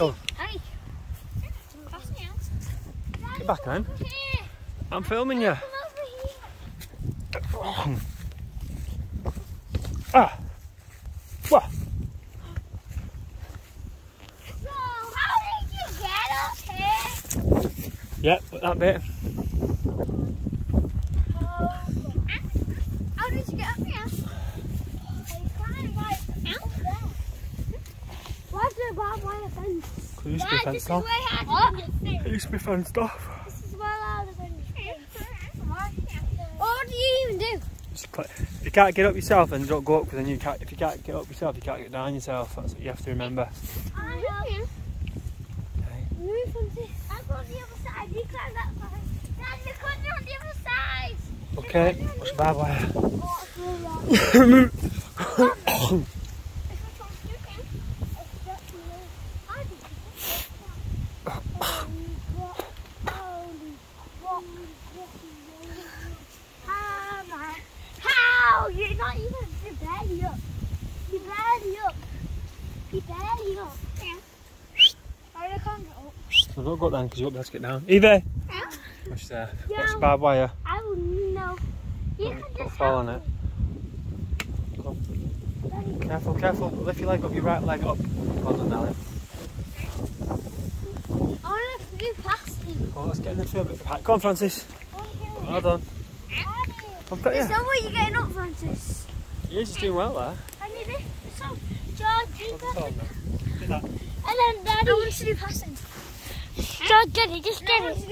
Go. Hey. Get back then. I'm filming you. Ah. What? So, how did you get up here? Yep, that bit. How did you get up here? You climbed right out there. Why's there a barbed wire fence? It used to be fenced off. It used to be fenced off. This is where all the fence is. What do you even do? If you can't get up yourself, then don't go up, because then you can't. If you can't get up yourself, you can't get down yourself. That's what you have to remember. I know. Okay. Move on this. I'll go on the other side. You climb that side. Dad, you can't go on the other side. Okay. What's the barbed wire? You're not even, you're barely up. You're barely up. You're barely up. Yeah. I can't get up. Well, don't go up then, because you won't be able to get down. Evie! Yeah. What's there? Yeah. What's the barbed wire? I will know. Don't fall on it. Go. Careful, careful. Lift your leg up, your right leg up. Well done, Nelly. I want to move past him. Oh, let's get in the field. Come on, Francis. Well done. I've got you. There's no way you're getting up, Francis. You're just doing well there. I need it. So, George, do that. Do that. And then Daddy. I want to do passing. George, get it. Just get it.